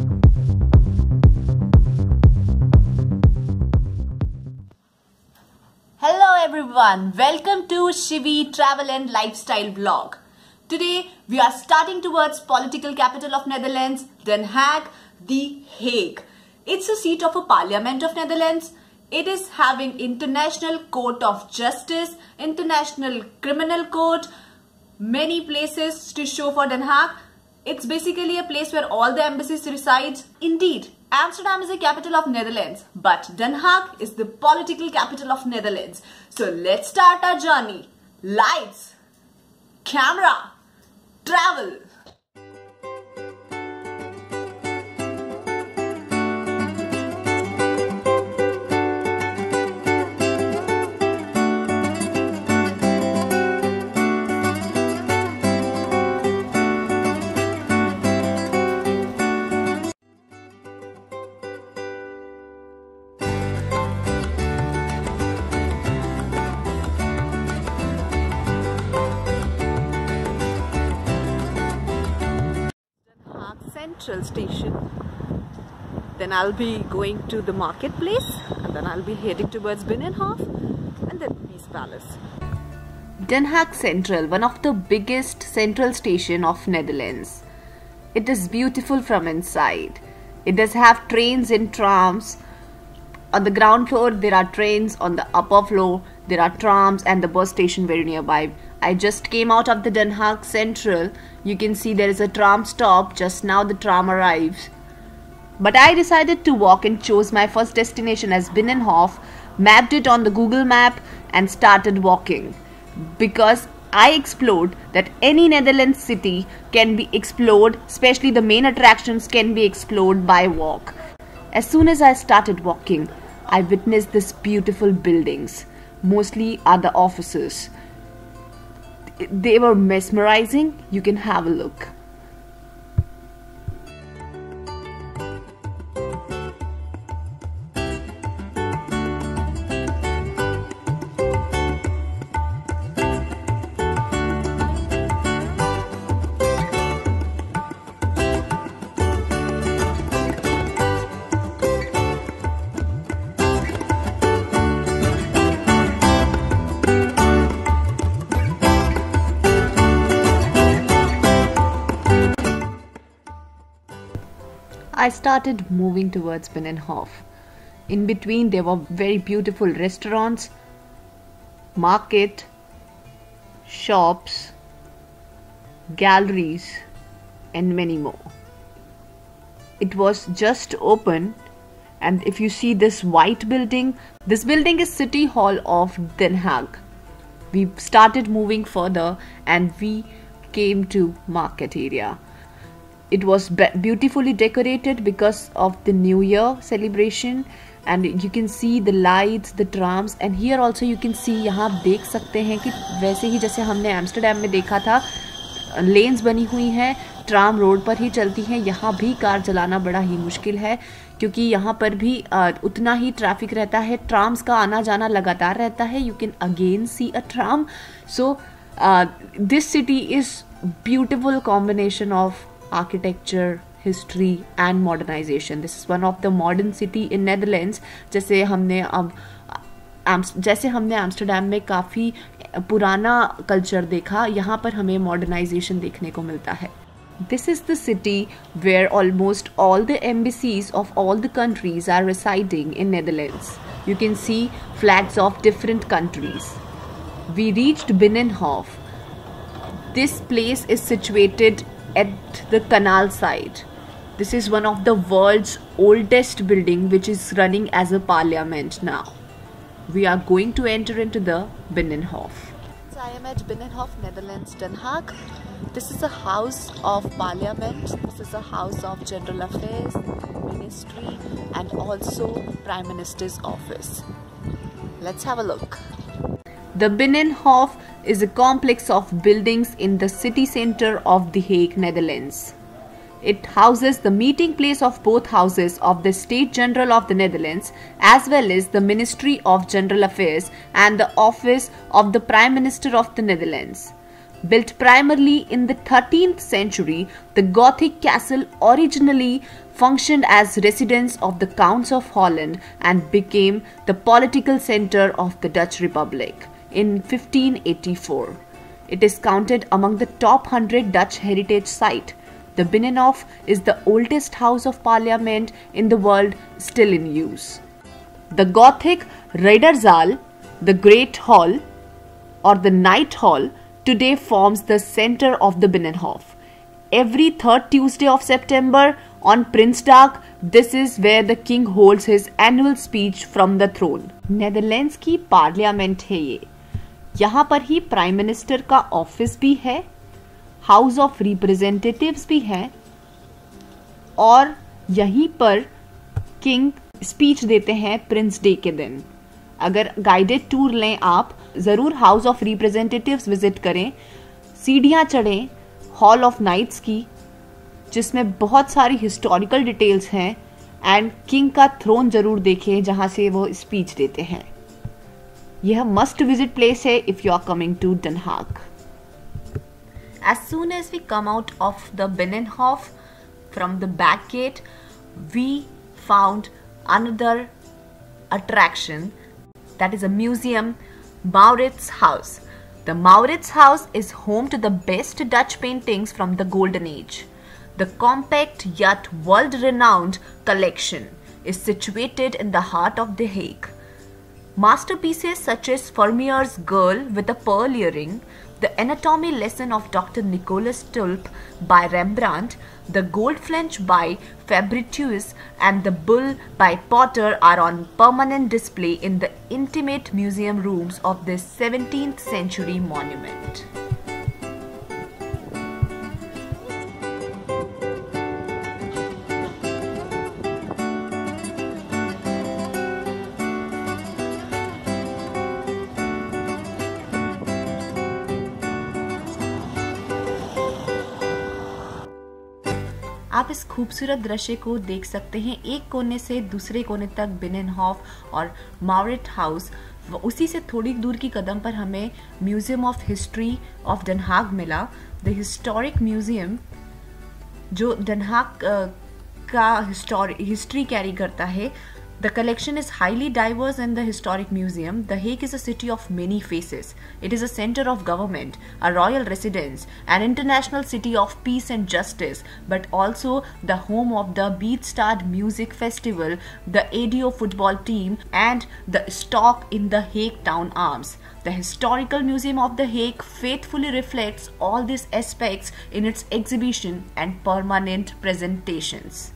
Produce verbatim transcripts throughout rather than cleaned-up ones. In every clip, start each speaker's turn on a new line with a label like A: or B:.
A: Hello everyone, welcome to Shivi Travel and Lifestyle Vlog. Today we are starting towards political capital of Netherlands, Den Haag, The Hague. It's a seat of a parliament of Netherlands. It is having International Court of Justice, International Criminal Court, many places to show for Den Haag. It's basically a place where all the embassies reside. Indeed, Amsterdam is the capital of Netherlands, but Den Haag is the political capital of Netherlands. So let's start our journey. Lights, camera, travel. Central station, then I'll be going to the marketplace, and then I'll be heading towards Binnenhof and then Peace Palace. Den Haag Central, one of the biggest central station of Netherlands. It is beautiful from inside. It does have trains and trams. On the ground floor there are trains, on the upper floor there are trams and the bus station very nearby. I just came out of the Den Haag Central. You can see there is a tram stop. Just now the tram arrives. But I decided to walk and chose my first destination as Binnenhof, mapped it on the Google map and started walking. Because I explored that any Netherlands city can be explored, especially the main attractions can be explored by walk. As soon as I started walking, I witnessed these beautiful buildings. Mostly are the offices. They were mesmerizing. You can have a look. I started moving towards Binnenhof. In between there were very beautiful restaurants, market, shops, galleries and many more. It was just open, and if you see this white building, this building is City Hall of Den Haag. We started moving further and we came to market area. It was beautifully decorated because of the New Year celebration, and you can see the lights, the trams, and here also you can see, यहाँ आप देख सकते हैं कि वैसे ही जैसे हमने Amsterdam में देखा था, लेन्स बनी हुई हैं, ट्राम रोड पर ही चलती हैं. यहाँ भी कार चलाना बड़ा ही मुश्किल है क्योंकि यहाँ पर भी आ, उतना ही ट्रैफिक रहता है. ट्राम्स का आना जाना लगातार रहता है. You can again see a tram. So this city is beautiful combination of architecture, history and modernization. This is one of the modern city in Netherlands. जैसे हमने अब जैसे हमने एम्स्टरडैम में काफ़ी पुराना कल्चर देखा, यहाँ पर हमें मॉडर्नाइजेशन देखने को मिलता है. This is the city where almost all the embassies of all the countries are residing in Netherlands. You can see flags of different countries. We reached Binnenhof. This place is situated at the canal side. This is one of the world's oldest building which is running as a parliament now. We are going to enter into the Binnenhof. So I am at Binnenhof, Netherlands, Den Haag. This is a house of parliament. This is a house of general affairs, ministry and also Prime Minister's office. Let's have a look. The Binnenhof is a complex of buildings in the city center of The Hague, Netherlands. It houses the meeting place of both houses of the State General of the Netherlands as well as the Ministry of General Affairs and the office of the Prime Minister of the Netherlands. Built primarily in the thirteenth century, the Gothic castle originally functioned as residence of the Counts of Holland and became the political center of the Dutch Republic in fifteen eighty-four. It is counted among the top one hundred Dutch heritage sites. The Binnenhof is the oldest House of Parliament in the world still in use. The Gothic Ridderzaal, the Great Hall or the Night Hall, today forms the center of the Binnenhof. Every third Tuesday of September on Prinsdag, this is where the king holds his annual speech from the throne. Netherlands की parliament है ये. यहाँ पर ही prime minister का office भी है, house of representatives भी है और यहीं पर किंग स्पीच देते हैं प्रिंस डे के दिन. अगर गाइडेड टूर लें आप, ज़रूर हाउस ऑफ रिप्रेजेंटेटिव्स विजिट करें, सीढ़ियाँ चढ़ें हॉल ऑफ नाइट्स की, जिसमें बहुत सारी हिस्टोरिकल डिटेल्स हैं, एंड किंग का थ्रोन ज़रूर देखें जहाँ से वो स्पीच देते हैं. यह मस्ट विजिट प्लेस है if you are coming to Den Haag. As soon as we come out of the Binnenhof from the back gate, we found another attraction, that is a museum, Maurits House. The Maurits House is home to the best Dutch paintings from the Golden Age. The compact yet world-renowned collection is situated in the heart of The Hague. Masterpieces such as Vermeer's Girl with a Pearl Earring, The Anatomy Lesson of Doctor Nicholas Tulp by Rembrandt, The Goldfinch by Fabritius, and The Bull by Potter are on permanent display in the intimate museum rooms of this seventeenth century monument. आप इस खूबसूरत दृश्य को देख सकते हैं एक कोने से दूसरे कोने तक बिनेनहॉफ और माउरिट हाउस. उसी से थोड़ी दूर की कदम पर हमें museum of history of Den Haag मिला. द हिस्टोरिक म्यूजियम जो Den Haag का हिस्ट्री कैरी करता है. The collection is highly diverse in the historic museum. The Hague is a city of many faces. It is a center of government, a royal residence, an international city of peace and justice, but also the home of the Beatstad Music Festival, the A D O football team, and the stock in the Hague Town Arms. The Historical Museum of The Hague faithfully reflects all these aspects in its exhibition and permanent presentations.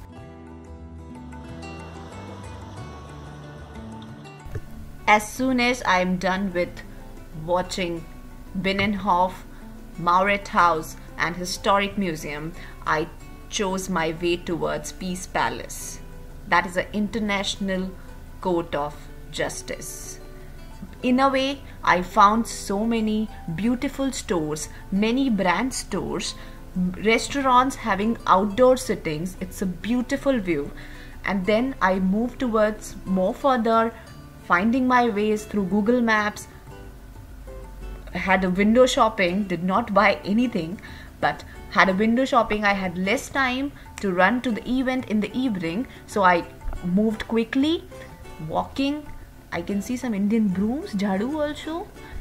A: As soon as I am done with watching Binnenhof, Maurits House and Historic Museum, I chose my way towards Peace Palace. That is an international court of justice. In a way, I found so many beautiful stores, many brand stores, restaurants having outdoor sittings. It's a beautiful view. And then I moved towards more further, finding my ways through Google Maps. Had a window shopping, did not buy anything, but had a window shopping. I had less time to run to the event in the evening, so I moved quickly, walking. I can see some Indian brooms, jhadu also,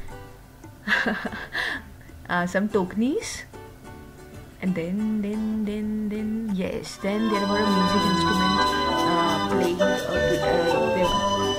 A: uh, some toknis, and then, then, then, then, yes, then there were a music instrument uh, playing. Uh, uh, there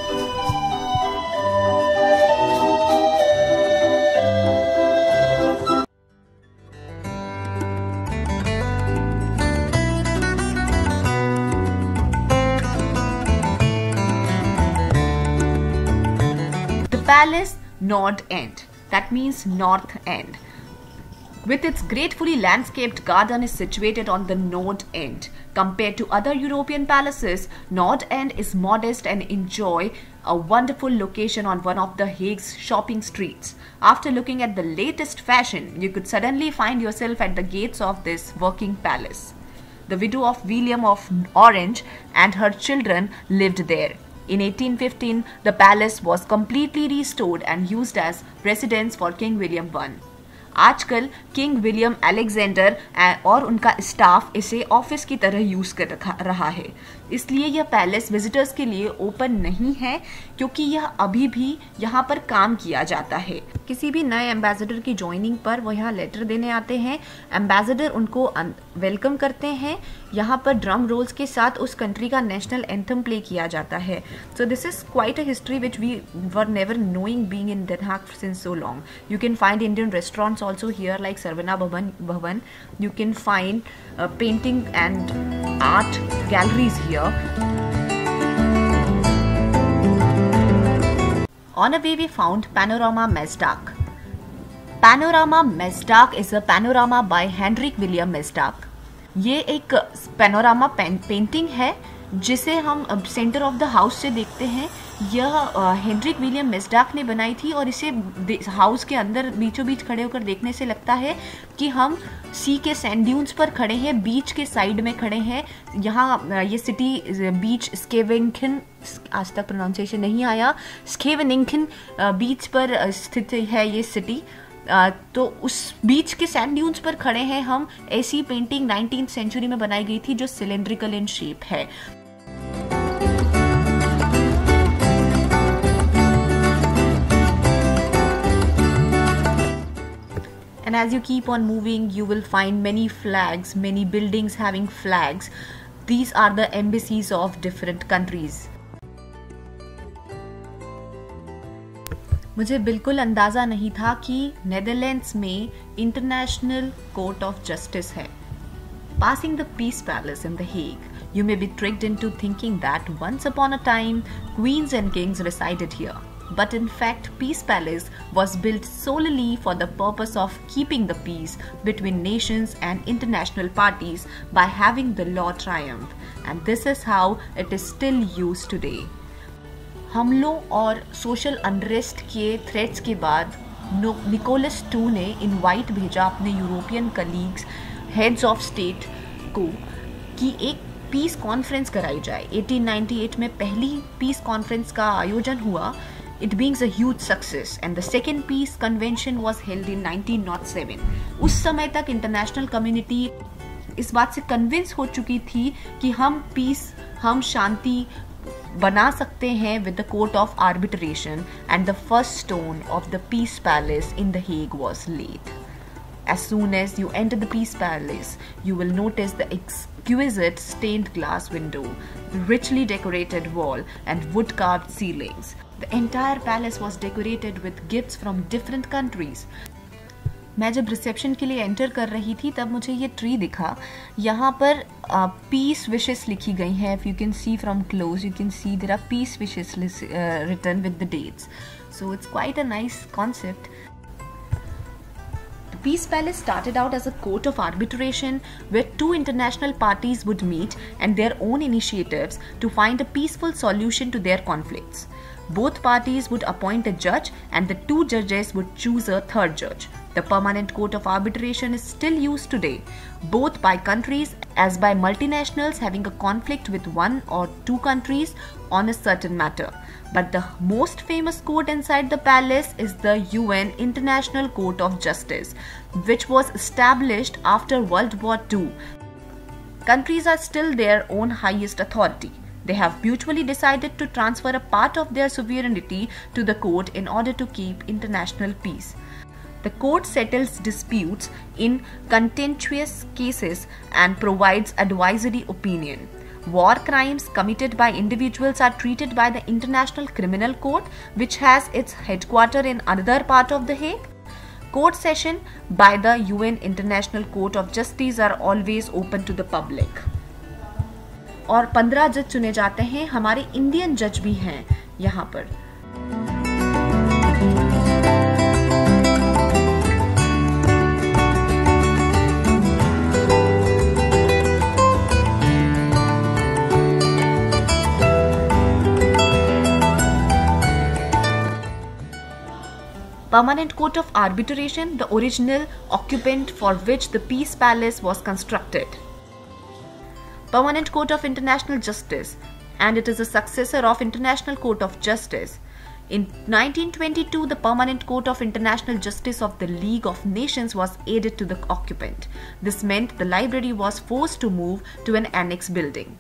A: Palace Nord End, that means North End. With its gratefully landscaped garden is situated on the Nord End. Compared to other European palaces, Nord End is modest and enjoy a wonderful location on one of the Hague's shopping streets. After looking at the latest fashion, you could suddenly find yourself at the gates of this working palace. The widow of William of Orange and her children lived there. In eighteen fifteen, the palace was completely restored and used as residence for King William the First. आजकल king William Alexander और उनका staff इसे office की तरह use कर रखा रहा है, इसलिए यह पैलेस विजिटर्स के लिए ओपन नहीं है, क्योंकि यह अभी भी यहाँ पर काम किया जाता है। किसी भी नए एम्बेसडर की ज्वाइनिंग पर वो यहाँ लेटर देने आते हैं, एम्बेसडर उनको वेलकम करते हैं, यहाँ पर ड्रम रोल्स के साथ उस कंट्री का नेशनल एंथम प्ले किया जाता है। So this is quite a history which we were never knowing being in Den Haag since so long. You can find Indian restaurants also here like Sarvana Bhavan. Bhavan. You can find uh, painting and art galleries here. On a way we found Panorama Mesdag. Panorama Mesdag is a panorama by Hendrik William Mesdag. ये एक panorama painting है जिसे हम centre of the house से देखते हैं। यह Heinrich William मेस्डाक ने बनाई थी और इसे हाउस के अंदर बीचों बीच खड़े होकर देखने से लगता है कि हम सी के सैंड ड्यून्स पर खड़े हैं, बीच के साइड में खड़े हैं। यहाँ ये सिटी बीच स्केवेनिंखन, आज तक प्रोनाउंसिएशन नहीं आया, स्केवेनिंखन बीच पर स्थित है ये सिटी। Uh, तो उस बीच के सैंड ड्यून्स पर खड़े हैं हम। ऐसी पेंटिंग नाइनटीन्थ सेंचुरी में बनाई गई थी जो सिलेंड्रिकल इन शेप है। And as you keep on moving, you will find many flags, many buildings having flags. These are the embassies of different countries. मुझे बिल्कुल अंदाज़ा नहीं था कि नेदरलैंड्स में इंटरनेशनल कोर्ट ऑफ जस्टिस है। Passing the Peace Palace in The Hague, you may be tricked into thinking that once upon a time, queens and kings resided here. But in fact, Peace Palace was built solely for the purpose of keeping the peace between nations and international parties by having the law triumph. And this is how it is still used today. हमलों और social unrest के threats के बाद Nicholas to ने invite भेजा अपने European colleagues, heads of state को कि एक पीस कॉन्फ्रेंस कराई जाए। एटीन नाइंटी एट में पहली पीस कॉन्फ्रेंस का आयोजन हुआ। It being a huge success and the second peace convention was held in nineteen o seven. उस समय तक इंटरनेशनल कम्युनिटी इस बात से कन्विंस हो चुकी थी कि हम पीस, हम शांति बना सकते हैं with the court of arbitration, and the first stone of the Peace Palace in The Hague was laid. As soon as you enter the Peace Palace, you will notice the exquisite stained glass window, the richly decorated wall, and wood-carved ceilings. The entire palace was decorated with gifts from different countries. मैं जब reception के लिए enter कर रही थी तब मुझे ये ट्री दिखा। यहाँ पर पीस विशेस लिखी गई हैं। If you can see from close, you can see there are peace wishes written with the dates, so it's quite a nice concept. The Peace Palace started out as a court of arbitration where two international parties would meet and their own initiatives to find a peaceful solution to their conflicts. Both parties would appoint a judge and the two judges would choose a third judge. The permanent court of arbitration is still used today, both by countries as by multinationals having a conflict with one or two countries on a certain matter. But the most famous court inside the palace is the U N International Court of Justice, which was established after World War Two. Countries are still their own highest authority. They have mutually decided to transfer a part of their sovereignty to the court in order to keep international peace. The court settles disputes in contentious cases and provides advisory opinion. War crimes committed by individuals are treated by the International Criminal Court, which has its headquarters in another part of The Hague. Court session by the U N International Court of Justice are always open to the public. और पंद्रह जज चुने जाते हैं। हमारे Indian जज भी हैं यहाँ पर। Permanent Court of Arbitration, the original occupant for which the Peace Palace was constructed. Permanent Court of International Justice, and it is a successor of International Court of Justice. In nineteen twenty-two, the Permanent Court of International Justice of the League of Nations was added to the occupant. This meant the library was forced to move to an annex building.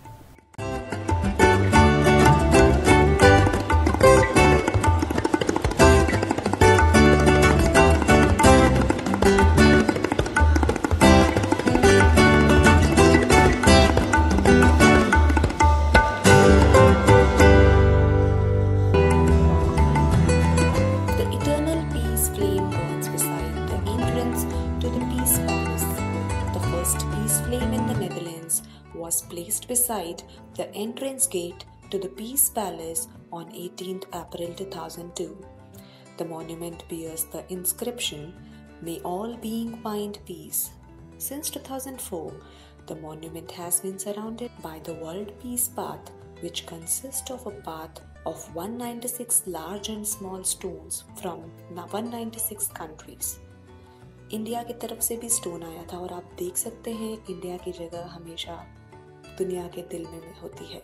B: Was placed beside the entrance gate to the Peace Palace on eighteenth April two thousand two. The monument bears the inscription, "May all being find peace." Since two thousand four, the monument has been surrounded by the World Peace Path, which consists of a path of one hundred ninety-six large and small stones from one hundred ninety-six countries. India की तरफ से भी stone आया था और आप देख सकते हैं इंडिया की जगह हमेशा दुनिया के दिल में होती है।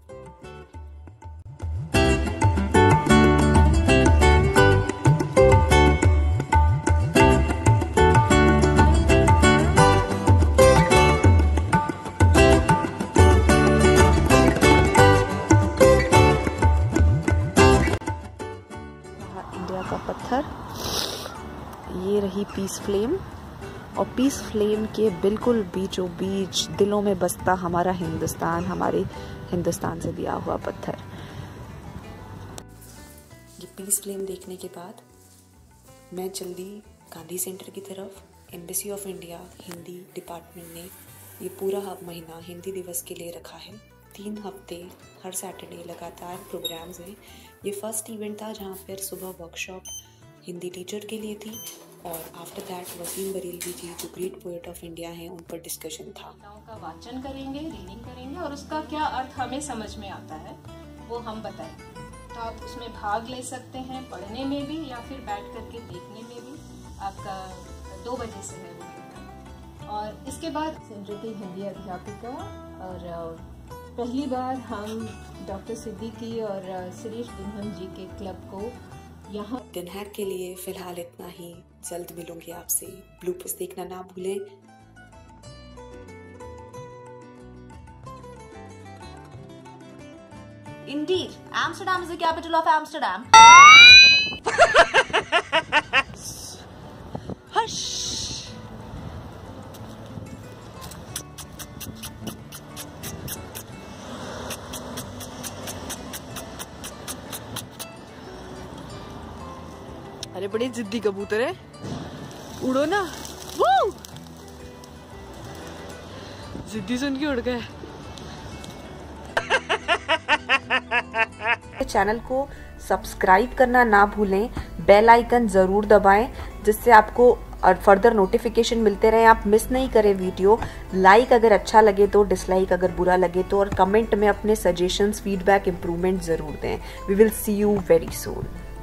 B: इंडिया का पत्थर, ये रही पीस फ्लेम, और पीस फ्लेम के बिल्कुल बीचों बीच दिलों में बसता हमारा हिंदुस्तान, हमारे हिंदुस्तान से दिया हुआ पत्थर। ये पीस फ्लेम देखने के बाद मैं जल्दी गांधी सेंटर की तरफ, embassy of India Hindi department ने ये पूरा महीना हिंदी दिवस के लिए रखा है। तीन हफ्ते हर सैटरडे लगातार प्रोग्राम्स हैं। ये फर्स्ट इवेंट था जहाँ पर सुबह वर्कशॉप हिंदी टीचर के लिए थी, और आफ्टर दैट वसीम बरेलवी जी जो ग्रेट पोएट ऑफ इंडिया हैं उन पर डिस्कशन था।
C: का वाचन करेंगे, रीडिंग करेंगे और उसका क्या अर्थ हमें समझ में आता है वो हम बताएंगे। तो आप उसमें भाग ले सकते हैं, पढ़ने में भी या फिर बैठ करके देखने में भी। आपका दो बजे से है वो। और इसके बाद समृति हिंदी अध्यापिका, और पहली बार हम डॉक्टर सिद्दीकी और शिरीष दुल्हन जी के क्लब को यहाँ।
B: दिन हैक के लिए फिलहाल इतना ही। जल्द मिलूंगी आपसे। ब्लूपर्स देखना ना भूलें।
A: Indeed, Amsterdam is the capital of Amsterdam.
B: Hush. अरे बड़े जिद्दी कबूतर है, उड़ो ना। वो जिद्दी सुन के उड़ गए। चैनल को सब्सक्राइब करना ना भूलें, बेल आइकन जरूर दबाएं जिससे आपको और फर्दर नोटिफिकेशन मिलते रहें, आप मिस नहीं करें वीडियो। लाइक अगर अच्छा लगे तो, डिसलाइक अगर बुरा लगे तो, और कमेंट में अपने सजेशंस, फीडबैक, इम्प्रूवमेंट जरूर दें। We will see you very soon.